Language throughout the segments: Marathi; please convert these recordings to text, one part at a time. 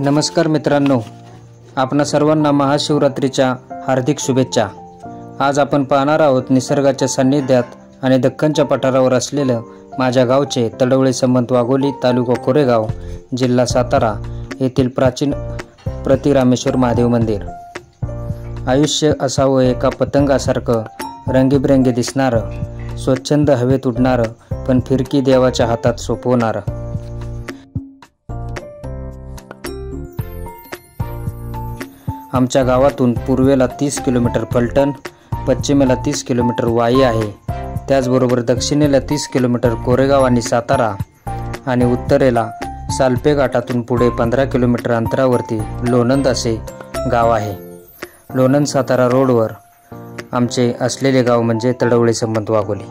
नमस्कार मित्रांनो, आपणा सर्वांना महाशिवरात्रीच्या हार्दिक शुभेच्छा। आज आपण पाहणार आहोत निसर्गाच्या सान्निध्यात आणि दख्खनच्या पठारावर असलेलं माझ्या गावचे तडवळे संबंध वाघोली, तालुका कोरेगाव, जिल्हा सातारा येथील प्राचीन प्रतिरामेश्वर महादेव मंदिर। आयुष्य असावं एका पतंगासारखं रंगीबेरंगी दिसणारं, स्वच्छंद हवेत उडणारं, पण फिरकी देवाच्या हातात सोपवणारं। आमच्या गावातून पूर्वेला 30 किलोमीटर फलटण, पश्चिमेला 30 किलोमीटर वाई आहे। त्याचबरोबर दक्षिणेला 30 किलोमीटर कोरेगाव आणि सातारा आणि उत्तरेला सालपे घाटातून पुढे 15 किलोमीटर अंतरावरती लोणंद असे गाव आहे। लोणंद सातारा रोडवर आमचे असलेले गाव म्हणजे तडवळे संबंध वाघोली।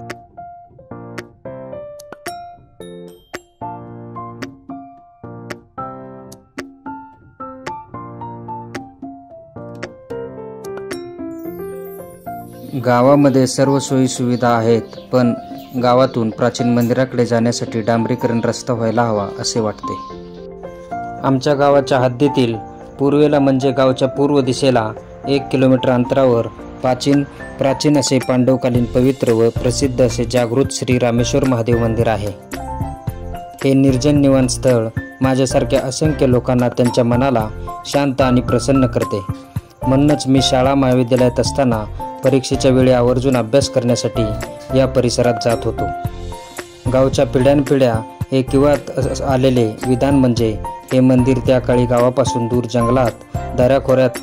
गावामध्ये सर्व सोयी सुविधा आहेत, पण गावातून प्राचीन मंदिराकडे जाण्यासाठी डांबरीकरण रस्ता व्हायला हवा असे वाटते। आमच्या गावाच्या हद्दीतील पूर्वेला म्हणजे गावच्या पूर्व दिशेला 1 किलोमीटर अंतरावर प्राचीन असे पांडवकालीन पवित्र व प्रसिद्ध असे जागृत श्री रामेश्वर महादेव मंदिर आहे। हे निर्जन निवांत स्थळ माझ्यासारख्या असंख्य लोकांना त्यांच्या मनाला शांत आणि प्रसन्न करते। म्हणूनच मी शाळा महाविद्यालयात असताना परीक्षेच्या वेळी आवर्जून अभ्यास करण्यासाठी या परिसरात जात होतो। गावच्या पिढ्यानपिढ्या हे किंवात आलेले विधान म्हणजे हे मंदिर त्या काळी गावापासून दूर जंगलात दऱ्याखोऱ्यात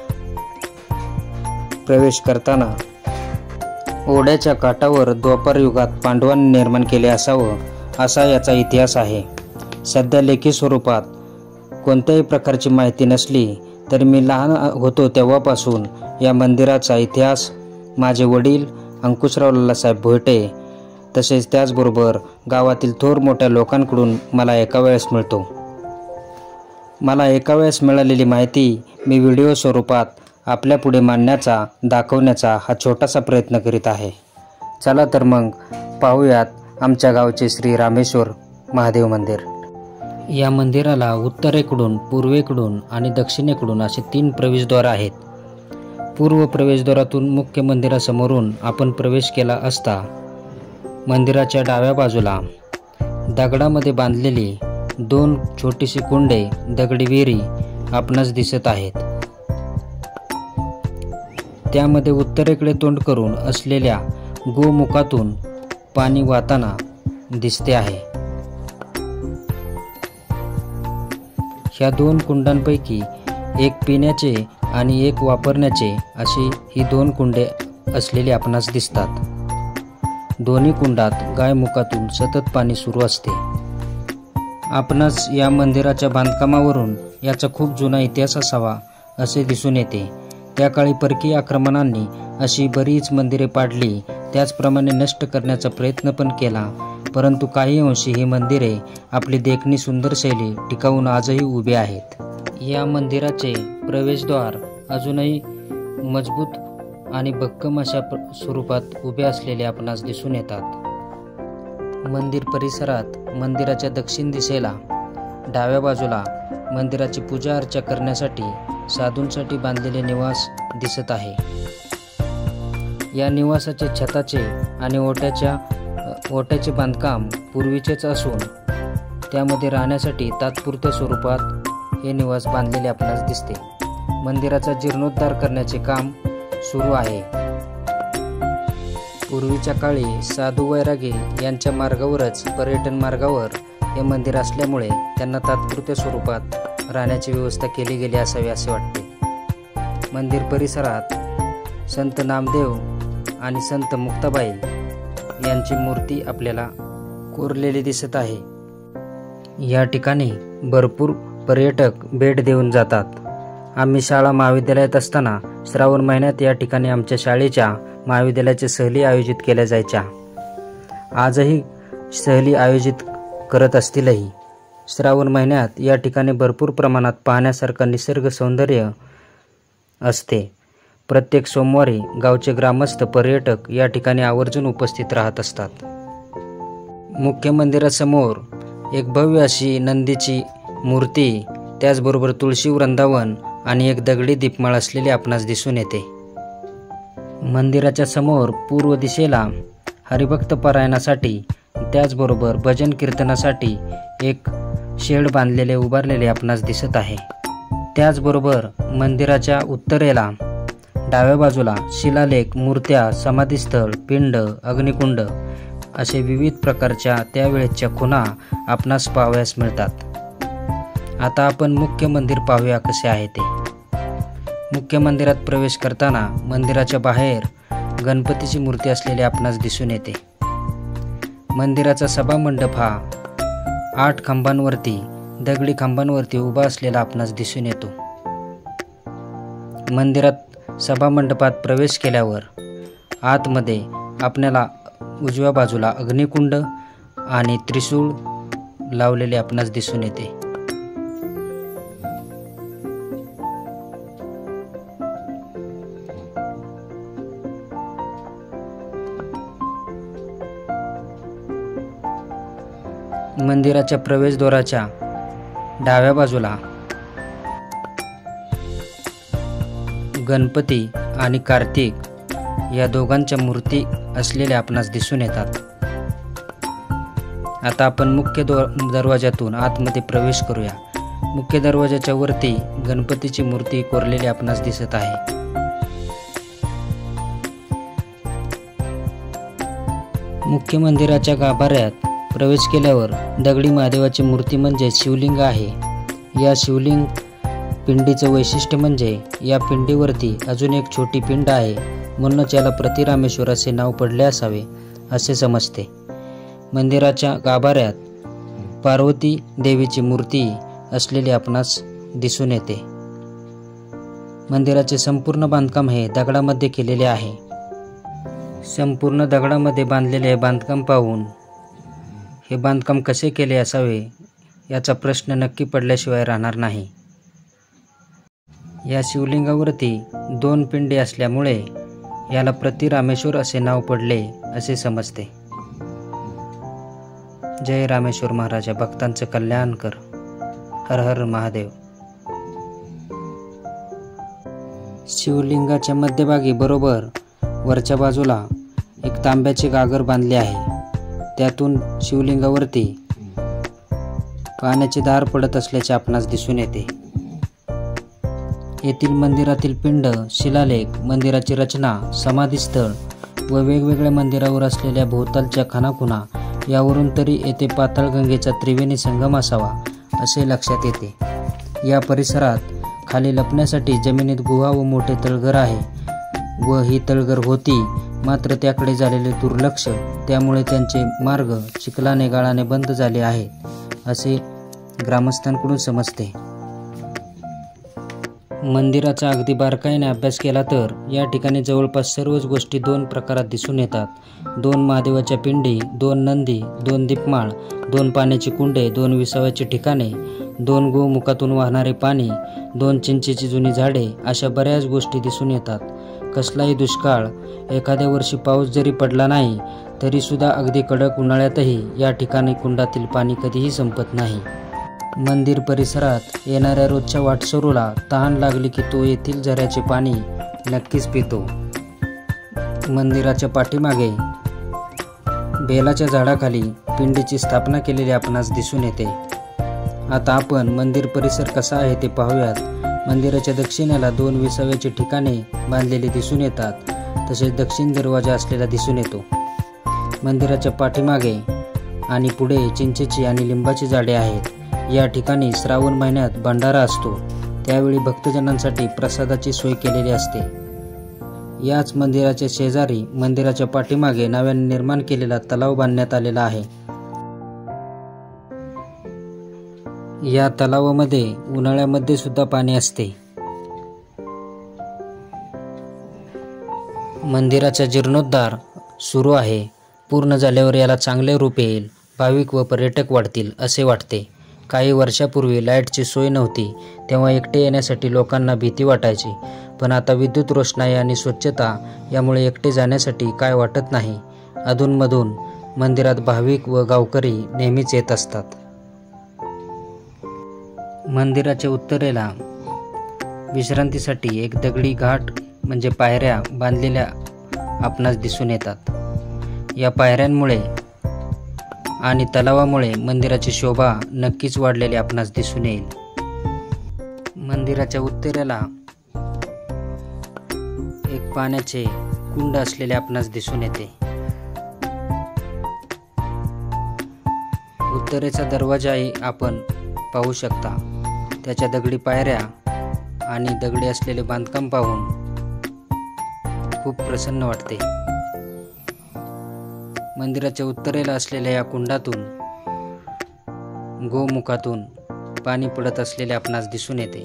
प्रवेश करताना ओढ्याच्या काठावर द्वापार युगात पांडवांनी निर्माण केले असावं असा याचा इतिहास आहे। सध्या लेखी स्वरूपात कोणत्याही प्रकारची माहिती नसली तरी मी लहान होतो तेव्हापासून या मंदिराचा इतिहास माझे वडील अंकुशराव लालासाहेब भोयटे तसेच त्याचबरोबर गावातील थोर मोठ्या लोकांकडून मला एका वेळेस मिळतो। मला एका वेळेस मिळालेली माहिती मी व्हिडिओ स्वरूपात आपल्या पुढे मांडण्याचा, दाखवण्याचा हा छोटासा प्रयत्न करीत आहे। चला तर मग पाहूयात आमच्या गावचे श्री रामेश्वर महादेव मंदिर। या मंदिराला उत्तरेकडून, पूर्वेकडून आणि दक्षिणेकडून असे 3 प्रवेशद्वार आहेत। पूर्व प्रवेशद्वारातून मुख्य मंदिरासमोरून आपण प्रवेश केला असता मंदिराच्या डाव्या बाजूला दगडामध्ये बांधलेली 2 छोटीशी कुंडे, दगडी विहिरी आपणास दिसत आहेत। त्यामध्ये उत्तरेकडे तोंड करून असलेल्या गोमुखातून पाणी वाहताना दिसते आहे। ह्या 2 कुंडांपैकी एक पिण्याचे आणि एक वापरण्याचे अशी ही 2 कुंडे असलेली आपणास दिसतात। दोन्ही कुंडात गायमुखातून सतत पाणी सुरू असते। आपणास या मंदिराच्या बांधकामावरून याचा खूप जुना इतिहास असावा असे दिसून येते। त्या काळी परकीय आक्रमणांनी अशी बरीच मंदिरे पाडली, त्याचप्रमाणे नष्ट करण्याचा प्रयत्न पण केला, परंतु काही अंशी ही मंदिरे आपली देखणी सुंदर शैली टिकवून आजही उभी आहेत। या मंदिराचे प्रवेशद्वार अजूनही मजबूत आणि भक्कम अशा स्वरूपात उभे असलेले आपणास दिसून येतात। मंदिर परिसरात मंदिराच्या दक्षिण दिशेला डाव्या बाजूला मंदिराची पूजा अर्चा करण्यासाठी साधूंसाठी बांधलेले निवास दिसत आहे। या निवासाचे छताचे आणि ओट्याचे बांधकाम पूर्वीचेच असून त्यामध्ये राहण्यासाठी तात्पुरत्या स्वरूपात हे निवास बांधलेले आपणास दिसते। मंदिराचा जीर्णोद्धार करण्याचे काम सुरू आहे। पूर्वीच्या काळी साधू वैरागी यांच्या मार्गावरच पर्यटन मार्गावर हे मंदिर असल्यामुळे त्यांना तात्पुरत्या स्वरूपात राहण्याची व्यवस्था केली गेली असावी असे वाटते। मंदिर परिसरात संत नामदेव आणि संत मुक्ताबाई यांची मूर्ती आपल्याला कोरलेली दिसत आहे। या ठिकाणी भरपूर पर्यटक भेट देऊन जातात। आम्ही शाळा महाविद्यालयात असताना श्रावण महिन्यात या ठिकाणी आमच्या शाळेच्या महाविद्यालयाच्या सहली आयोजित केल्या जायच्या। आजही सहली आयोजित करत असतीलही। श्रावण महिन्यात या ठिकाणी भरपूर प्रमाणात पाहण्यासारखं निसर्ग सौंदर्य असते। प्रत्येक सोमवारी गावचे ग्रामस्थ पर्यटक या ठिकाणी आवर्जून उपस्थित राहत असतात। मुख्य मंदिरासमोर एक भव्य अशी नंदीची मूर्ती त्याचबरोबर तुळशी वृंदावन आणि एक दगडी दीपमाळ असलेले आपणास दिसून येते. मंदिराच्या समोर पूर्व दिशेला हरिभक्त पारायणासाठी त्याचबरोबर भजन कीर्तनासाठी एक शेड बांधलेले उभारलेले आपणास दिसत आहे. त्याचबरोबर मंदिराच्या उत्तरेला डाव्या बाजूला शिलालेख, मूर्त्या, समाधीस्थळ, पिंड, अग्निकुंड असे विविध प्रकारच्या त्यावेळेच्या खुणा आपणास पाहावयास मिळतात. आता आपण मुख्य मंदिर पाहूया कसे आहे ते. मुख्य मंदिरात प्रवेश करताना मंदिराच्या बाहेर गणपतीची मूर्ती असलेली आपणास दिसून येते. मंदिराचा सभामंडप हा 8 खांबांवरती दगडी खांबांवरती उभा असलेला आपणास दिसून येतो. मंदिरात सभामंडपात प्रवेश केल्यावर आतमध्ये आपल्याला उजव्या बाजूला अग्निकुंड आणि त्रिशूळ लावलेले आपणास दिसून येते. मंदिराच्या प्रवेशद्वाराच्या डाव्या बाजूला गणपती आणि कार्तिक या दोघांच्या मूर्ती असलेल्या आपणास दिसून येतात. आता आपण मुख्य दरवाजातून आतमध्ये प्रवेश करूया. मुख्य दरवाजाच्या वरती गणपतीची मूर्ती कोरलेली आपणास दिसत आहे. मुख्य मंदिराच्या गाभाऱ्यात प्रवेश केल्यावर दगडी महादेवाची मूर्ती म्हणजे शिवलिंग आहे. या शिवलिंग पिंडीचं वैशिष्ट्य म्हणजे या पिंडीवरती अजून एक छोटी पिंड आहे, म्हणूनच याला प्रतिरामेश्वर असे नाव पडले असावे असे समजते. मंदिराच्या गाभाऱ्यात पार्वती देवीची मूर्ती असलेली आपणास दिसून येते. मंदिराचे संपूर्ण बांधकाम हे दगडामध्ये केलेले आहे. संपूर्ण दगडामध्ये बांधलेले हे बांधकाम पाहून हे बांधकाम कसे केले असावे याचा प्रश्न नक्की पडल्याशिवाय राहणार नाही. या शिवलिंगावरती 2 पिंडे असल्यामुळे याला प्रतिरामेश्वर असे नाव पडले असे समजते. जय रामेश्वर महाराजा, भक्तांचे कल्याण कर. हर हर महादेव. शिवलिंगाच्या मध्यभागी बरोबर वरच्या बाजूला एक तांब्याचे गागर बांधले आहे. त्यातून शिवलिंगावरती पाण्याचे धार पडत असल्याचे आपणास दिसून येते. येथील मंदिरातील पिंड, शिलालेख, मंदिराची रचना, समाधीस्थळ व वेगवेगळ्या मंदिरावर असलेल्या भोवतालच्या खानाखुणा यावरून तरी येथे पाताळगंगेचा त्रिवेणी संगम असावा असे लक्षात येते. या परिसरात खाली लपण्यासाठी जमिनीत गुहा व मोठे तळघर आहे व ही तळघर होती, मात्र त्याकडे झालेले दुर्लक्ष त्यामुळे त्यांचे मार्ग चिखलाने गाळाने बंद झाले आहेत असे ग्रामस्थांकडून समजते. मंदिराचा अगदी बारकाईने अभ्यास केला तर या ठिकाणी जवळपास सर्वच गोष्टी 2 प्रकारात दिसून येतात. 2 महादेवाच्या पिंडी, 2 नंदी, 2 दीपमाळ, 2 पाण्याची कुंडे, 2 विसाव्याची ठिकाणे, 2 गोमुखातून वाहणारे पाणी, 2 चिंचेची जुनी झाडे अशा बऱ्याच गोष्टी दिसून येतात. कसलाही दुष्काळ, एखाद्या वर्षी पाऊस जरी पडला नाही तरी सुद्धा अगदी कडक उन्हाळ्यातही या ठिकाणी कुंडातील पाणी कधीही संपत नाही. मंदिर परिसरात येणाऱ्या रोजच्या वाटसरूला तहान लागली की तो येथील झऱ्याचे पाणी नक्कीच पितो. मंदिराच्या पाठीमागे बेलाच्या झाडाखाली पिंडीची स्थापना केलेली आपणास दिसून येते. आता आपण मंदिर परिसर कसा आहे ते पाहूयात. मंदिराच्या दक्षिणेला 2 विसाव्याची ठिकाणे बांधलेली दिसून येतात. तसेच दक्षिण दरवाजा असलेला दिसून येतो. मंदिराच्या पाठीमागे आणि पुढे चिंचेची आणि लिंबाची झाडे आहेत. या ठिकाणी श्रावण महिन्यात भंडारा असतो, त्यावेळी भक्तजनांसाठी प्रसादाची सोय केलेली असते. याच मंदिराच्या शेजारी मंदिराच्या पाठीमागे नव्याने निर्माण केलेला तलाव बांधण्यात आलेला आहे. या तलावामध्ये उन्हाळ्यामध्ये सुद्धा पाणी असते. मंदिराचा जीर्णोद्धार सुरू आहे. पूर्ण झाल्यावर याला चांगले रूप येईल, भाविक व पर्यटक वाढतील असे वाटते. काही वर्षापूर्वी लाईटची सोय नव्हती, तेव्हा एकटे येण्यासाठी लोकांना भीती वाटायची, पण आता विद्युत रोषणाई आणि स्वच्छता यामुळे एकटे जाण्यासाठी काय वाटत नाही. अधूनमधून मंदिरात भाविक व गावकरी नेहमीच येत असतात. मंदिराच्या उत्तरेला विश्रांतीसाठी एक दगडी घाट म्हणजे पायऱ्या बांधलेल्या आपणास दिसून येतात. या पायऱ्यांमुळे आणि तलावामुळे मंदिराची शोभा नक्कीच वाढलेली आपणास दिसून येईल. मंदिराच्या उत्तरेला एक पाण्याचे कुंड असलेले आपणास दिसून येते. उत्तरेचा दरवाजाही आपण पाहू शकता. त्याच्या दगडी पायऱ्या आणि दगडी असलेले बांधकाम पाहून खूप प्रसन्न वाटते. मंदिराच्या उत्तरेला असलेल्या या कुंडातून गोमुखातून पाणी पडत असलेले आपणास दिसून येते.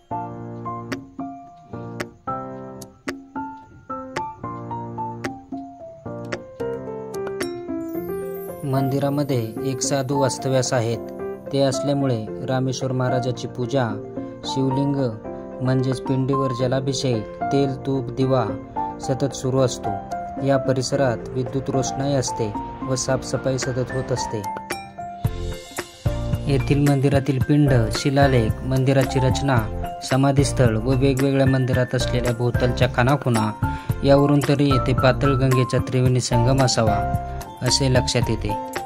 मंदिरामध्ये एक साधू वास्तव्यास आहेत. ते असल्यामुळे रामेश्वर महाराजाची पूजा, शिवलिंग म्हणजेच पिंडीवर जलाभिषेक, तेल तूप दिवा सतत सुरू असतो. या परिसरात विद्युत रोषणाई असते व साफसफाई सतत होत असते. येथील मंदिरातील पिंड, शिलालेख, मंदिराची रचना, समाधीस्थळ व वेगवेगळ्या मंदिरात असलेल्या भोवतालच्या खानाखुणा यावरून तरी येथे पातळ गंगेचा त्रिवेणी संगम असावा असे लक्षात येते.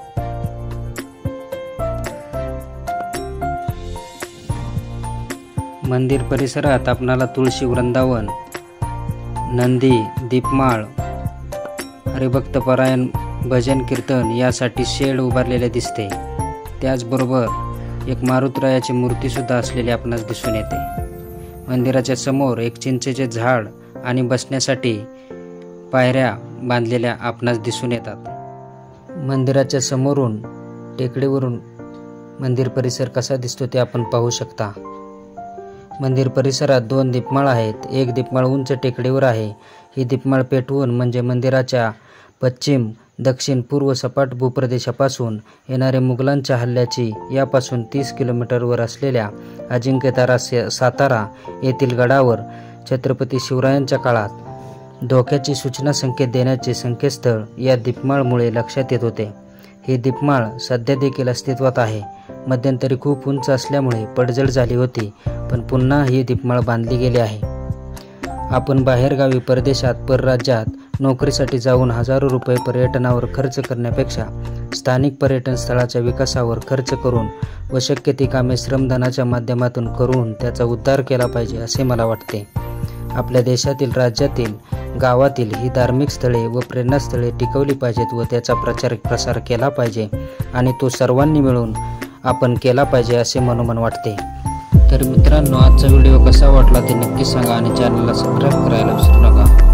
मंदिर परिसरात आपणाला तुळशी वृंदावन, नंदी, दीपमाळ, हरिभक्तपरायण, भजन कीर्तन यासाठी शेड उभारलेले दिसते. त्याचबरोबर एक मारुतरायाची मूर्ती सुद्धा असलेली आपणास दिसून येते. मंदिराच्या समोर एक चिंचेचे झाड आणि बसण्यासाठी पायऱ्या बांधलेल्या आपणास दिसून येतात. मंदिराच्या समोरून टेकडीवरून मंदिर परिसर कसा दिसतो ते आपण पाहू शकता. मंदिर परिसरात 2 दीपमाळ आहेत. एक दीपमाळ उंच टेकडीवर आहे. ही दीपमाळ पेटवून म्हणजे मंदिराच्या पश्चिम, दक्षिण, पूर्व सपाट भूप्रदेशापासून येणारे मुघलांच्या हल्ल्याची यापासून 30 किलोमीटरवर असलेल्या अजिंक्यतारा सातारा येथील गडावर छत्रपती शिवरायांच्या काळात धोक्याची सूचना संकेत देण्याचे संकेतस्थळ या दीपमाळमुळे लक्षात येत होते. ही दीपमाळ सध्या देखील अस्तित्वात आहे. मध्यंतरी खूप उंच असल्यामुळे पडझड झाली होती, पण पुन्हा ही दीपमाळ बांधली गेली आहे. आपण बाहेरगावी, परदेशात, परराज्यात नोकरीसाठी जाऊन हजारो रुपये पर्यटनावर खर्च करण्यापेक्षा स्थानिक पर्यटन स्थळाच्या विकासावर खर्च करून व शक्य ती कामे श्रमदानाच्या माध्यमातून करून त्याचा उद्धार केला पाहिजे असे मला वाटते. आपल्या देशातील, राज्यातील, गावातील ही धार्मिक स्थळे व प्रेरणास्थळे टिकवली पाहिजेत व त्याचा प्रसार केला पाहिजे आणि तो सर्वांनी मिळून आपण केला पाहिजे असे मनोमन वाटते. तर मित्रांनो, आजचा व्हिडिओ कसा वाटला ते नक्की सांगा आणि चॅनलला सबस्क्राईब करायला विसरू नका.